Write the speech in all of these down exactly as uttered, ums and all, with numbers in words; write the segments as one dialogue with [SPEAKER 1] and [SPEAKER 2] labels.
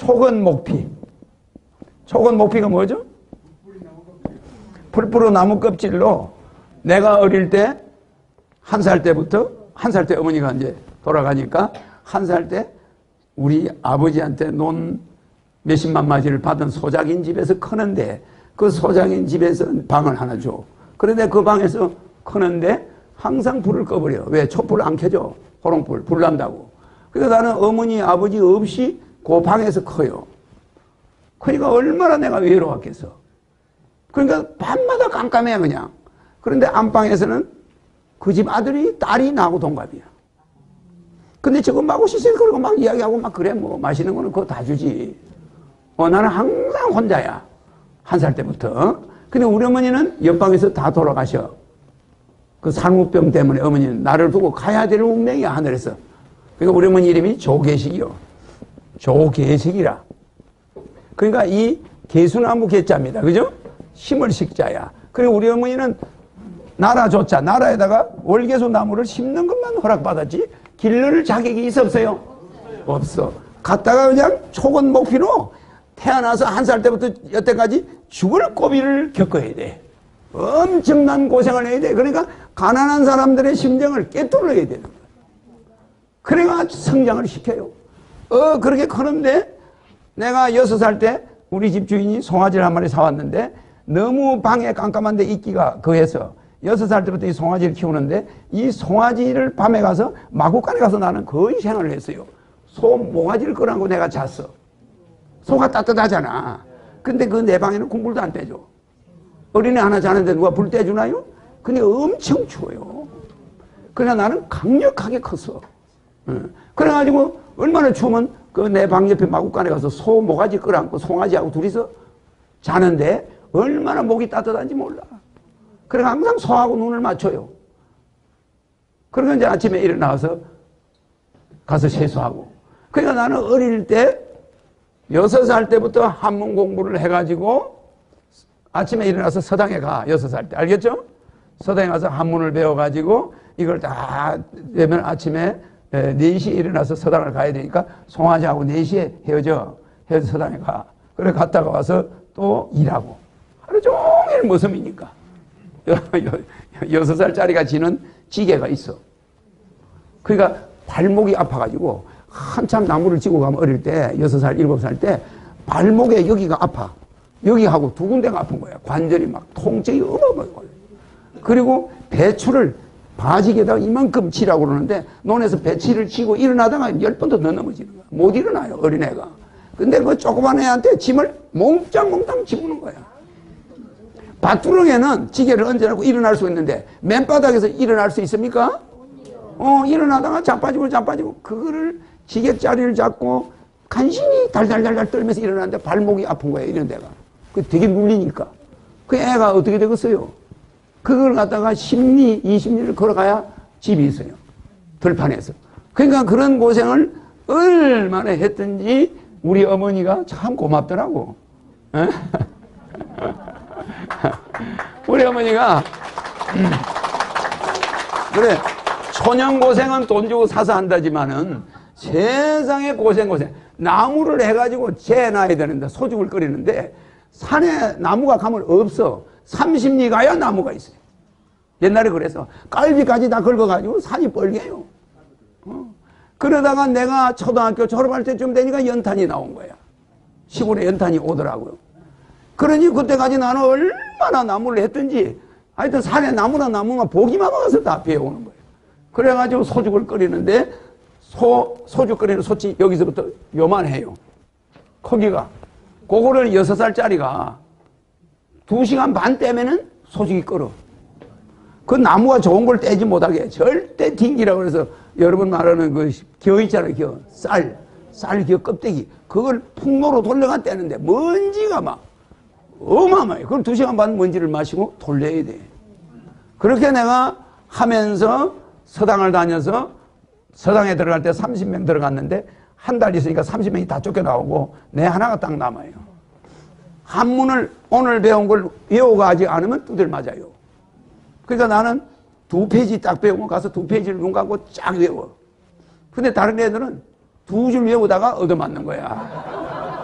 [SPEAKER 1] 촉은 촉은 목피가 뭐죠? 풀뿌로 나무 껍질로 내가 어릴 때 한 살 때부터 한 살 때 어머니가 이제 돌아가니까 한 살 때 우리 아버지한테 논 몇십만 마디를 받은 소작인 집에서 크는데 그 소작인 집에서 방을 하나 줘. 그런데 그 방에서 크는데 항상 불을 꺼버려. 왜? 촛불 안 켜져. 호롱불. 불 난다고. 그래서 나는 어머니 아버지 없이 그 방에서 커요. 그러니까 얼마나 내가 외로웠겠어. 그러니까 밤마다 깜깜해 그냥. 그런데 안방에서는 그 집 아들이 딸이 나하고 동갑이야. 근데 저거 마구 시실 그러고 막 이야기하고 막 그래 뭐 마시는 거는 그거 다 주지. 어 나는 항상 혼자야. 한 살 때부터. 근데 우리 어머니는 옆방에서 다 돌아가셔. 그 산후병 때문에 어머니는 나를 두고 가야 될 운명이야 하늘에서. 그러니까 우리 어머니 이름이 조계식이요. 조계식이라. 그러니까 이 개수나무 개자입니다. 그죠? 심을 식자야. 그리고 우리 어머니는 나라 조자, 나라에다가 월계수 나무를 심는 것만 허락받았지 기를 자격이 있어 없어요? 없어. 갔다가 그냥 촉은 목피로 태어나서 한 살 때부터 여태까지 죽을 고비를 겪어야 돼. 엄청난 고생을 해야 돼. 그러니까 가난한 사람들의 심정을 꿰뚫어야 되는 거야. 그래가 성장을 시켜요. 어 그렇게 크는데 내가 여섯 살 때 우리 집 주인이 송아지를 한 마리 사왔는데 너무 방에 깜깜한데 있기가 거해서 여섯 살 때부터 이 송아지를 키우는데 이 송아지를 밤에 가서 마구간에 가서 나는 거의 생활을 했어요. 소 모가지를 끌어안고 내가 잤어. 소가 따뜻하잖아. 근데 그 내 방에는 국물도 안 떼줘. 어린애 하나 자는데 누가 불 떼주나요? 근데 엄청 추워요. 그러나 나는 강력하게 컸어. 그래가지고 얼마나 추우면 그 내 방 옆에 마구간에 가서 소 모가지 끌어안고 송아지하고 둘이서 자는데 얼마나 목이 따뜻한지 몰라. 그래서 항상 소하고 눈을 맞춰요. 그러니까 이제 아침에 일어나서 가서 세수하고. 그러니까 나는 어릴 때 여섯 살 때부터 한문 공부를 해가지고 아침에 일어나서 서당에 가. 여섯 살 때. 알겠죠? 서당에 가서 한문을 배워가지고 이걸 다 되면 아침에 네 시에 일어나서 서당을 가야 되니까 송아지하고 네 시에 헤어져. 헤어져 서당에 가. 그래 갔다가 와서 또 일하고. 하루 종일 머슴이니까. 여섯 살짜리가 지는 지게가 있어. 그러니까 발목이 아파가지고 한참 나무를 지고 가면 어릴 때 여섯 살, 일곱 살 때 발목에 여기가 아파. 여기하고 두 군데가 아픈 거야. 관절이 막 통증이 어마어마하게 걸려. 그리고 배추를 바지에다가 이만큼 치라고 그러는데 논에서 배치를 치고 일어나다가 열 번도 더 넘어지는 거야. 못 일어나요, 어린애가. 근데 그 조그만 애한테 짐을 몽땅몽땅 집어넣는 거야. 밭두렁에는 지게를 얹어놓고 일어날 수 있는데 맨바닥에서 일어날 수 있습니까? 어, 일어나다가 자빠지고 자빠지고 그거를 지게짜리를 잡고 간신히 달달달달 떨면서 일어나는데 발목이 아픈 거예요, 이런 데가. 그 되게 눌리니까. 그 애가 어떻게 되겠어요? 그걸 갖다가 십 리, 이십 리를 걸어가야 집이 있어요. 들판에서. 그러니까 그런 고생을 얼마나 했든지 우리 어머니가 참 고맙더라고. 우리 어머니가 음, 그래 초년 고생은 돈 주고 사서 한다지만은 세상에 고생 고생 나무를 해가지고 재놔야 되는데 소죽을 끓이는데 산에 나무가 가면 없어. 삼십 리 가야 나무가 있어요. 옛날에 그래서 깔비까지 다 긁어가지고 산이 뻘개요. 어. 그러다가 내가 초등학교 졸업할 때쯤 되니까 연탄이 나온 거야. 시골에 연탄이 오더라고요. 그러니 그때까지 나는 얼마나 나무를 했든지 하여튼 산에 나무나 나무나 보기만 와서 다 배워오는 거예요. 그래가지고 소죽을 끓이는데 소, 소죽 끓이는 솥이 여기서부터 요만해요. 크기가. 그거를 여섯 살짜리가 두 시간 반 떼면은 소죽이 끓어. 그 나무가 좋은 걸 떼지 못하게 절대 딩기라고 그래서 여러분 말하는 그 겨 있잖아요, 겨. 쌀. 쌀 겨 껍데기. 그걸 풍모로 돌려가 떼는데 먼지가 막 어마어마해. 그걸 두 시간 반 먼지를 마시고 돌려야 돼. 그렇게 내가 하면서 서당을 다녀서 서당에 들어갈 때 삼십 명 들어갔는데 한 달 있으니까 삼십 명이 다 쫓겨나오고 내 하나가 딱 남아요. 한문을 오늘 배운 걸 외워가지 않으면 두들 맞아요. 그러니까 나는 두 페이지 딱 배우고 가서 두 페이지를 눈 감고 쫙 외워. 근데 다른 애들은 두 줄 외우다가 얻어맞는 거야.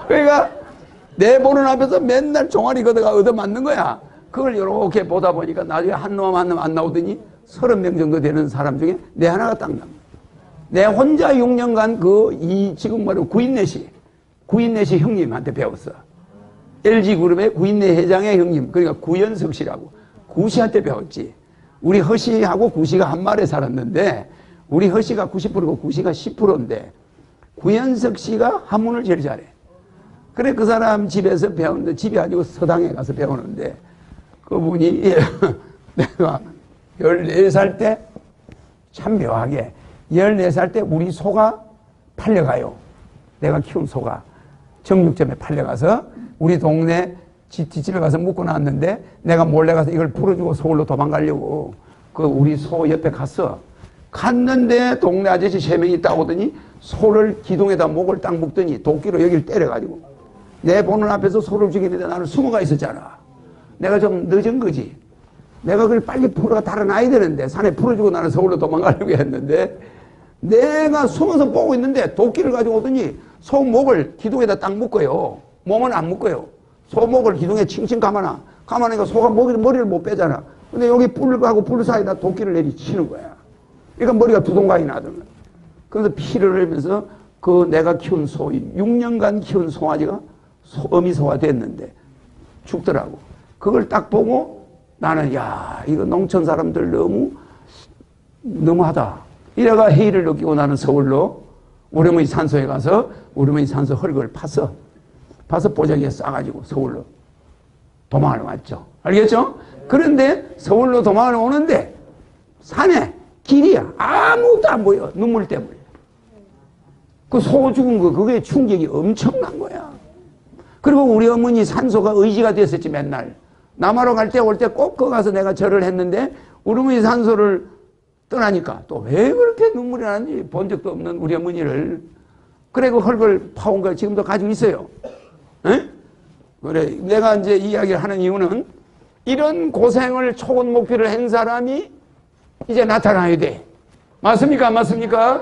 [SPEAKER 1] 그러니까 내 보는 앞에서 맨날 종아리 걷어가 얻어맞는 거야. 그걸 이렇게 보다 보니까 나중에 한 놈 한 놈 안 나오더니 서른 명 정도 되는 사람 중에 내 하나가 딱 남아. 내 혼자 육 년간 그 이 지금 말로 구인내시 구인내시 형님한테 배웠어. 엘지그룹의 구인내 회장의 형님, 그러니까 구연석 씨라고 구씨한테 배웠지. 우리 허씨하고 구씨가 한 마리에 살았는데 우리 허씨가 구십 퍼센트고 구씨가 십 퍼센트인데 구연석 씨가 한문을 제일 잘해. 그래 그 사람 집에서 배우는데, 집이 아니고 서당에 가서 배우는데 그분이 내가 열네 살 때 참 묘하게 열네 살 때 우리 소가 팔려가요. 내가 키운 소가 정육점에 팔려가서 우리 동네 뒷집에 가서 묵고 나왔는데 내가 몰래 가서 이걸 풀어주고 서울로 도망가려고 그 우리 소 옆에 갔어. 갔는데 동네 아저씨 세 명이 따오더니 소를 기둥에다 목을 딱 묶더니 도끼로 여기를 때려가지고 내 보는 앞에서 소를 죽이는데 나는 숨어가 있었잖아. 내가 좀 늦은 거지. 내가 그걸 빨리 풀어 달아놔야 되는데 산에 풀어주고 나는 서울로 도망가려고 했는데 내가 숨어서 보고 있는데 도끼를 가지고 오더니 소 목을 기둥에다 딱 묶어요. 몸은 안 묶어요. 소 목을 기둥에 칭칭 감아놔. 감아내니까 소가 머리를, 머리를 못 빼잖아. 근데 여기 뿔하고 뿔 사이에다 도끼를 내리치는 거야. 그러니까 머리가 두 동강이 나더만. 그래서 피를 흘리면서 그 내가 키운 소, 육 년간 키운 송아지가 소, 어미 소가 됐는데 죽더라고. 그걸 딱 보고 나는 야 이거 농촌 사람들 너무 너무하다. 이래가 회의를 느끼고 나는 서울로 우리 어머니 산소에 가서 우리 어머니 산소 흙을 파서 파서 보자기에 싸가지고 서울로 도망을 왔죠. 알겠죠? 그런데 서울로 도망을 오는데 산에 길이야. 아무것도 안 보여. 눈물 때문에. 그 소 죽은 거 그게 충격이 엄청난 거야. 그리고 우리 어머니 산소가 의지가 됐었지 맨날. 남하로 갈 때 올 때 꼭 거 가서 내가 절을 했는데 우리 어머니 산소를 떠나니까 또 왜 그렇게 눈물이 나는지 본 적도 없는 우리 어머니를 그래 그 흙을 파온 걸 지금도 가지고 있어요. 에? 그래 내가 이제 이야기를 하는 이유는 이런 고생을 초건 목표를 한 사람이 이제 나타나야 돼. 맞습니까? 안 맞습니까?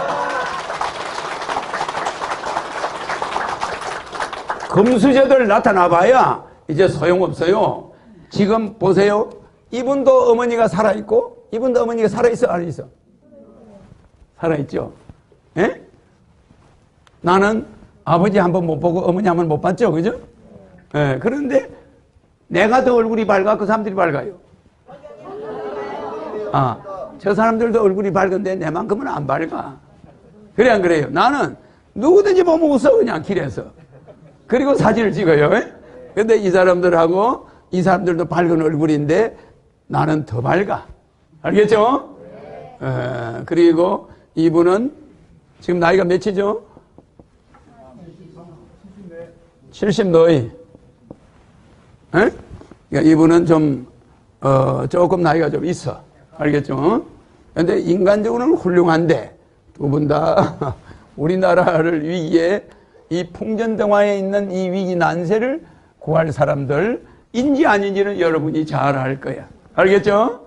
[SPEAKER 1] 금수저들 나타나봐야 이제 소용없어요. 지금 보세요. 이분도 어머니가 살아있고 이분도 어머니가 살아있어 안 있어? 살아있죠. 예? 나는 아버지 한 번 못 보고 어머니 한 번 못 봤죠. 그죠? 예. 그런데 내가 더 얼굴이 밝아 그 사람들이 밝아요. 아, 저 사람들도 얼굴이 밝은데 내만큼은 안 밝아. 그래 안 그래요? 나는 누구든지 보면 웃어 그냥 길에서. 그리고 사진을 찍어요. 근데 이 사람들하고 이 사람들도 밝은 얼굴인데 나는 더 밝아. 알겠죠? 에, 그리고 이분은 지금 나이가 몇이죠? 칠십 너희. 에? 그러니까 이분은 좀 어, 조금 나이가 좀 있어. 알겠죠? 근데 인간적으로는 훌륭한데 두 분 다 우리나라를 위기에 이 풍전등화에 있는 이 위기 난세를 구할 사람들 인지 아닌지는 여러분이 잘 알 거야. 알겠죠?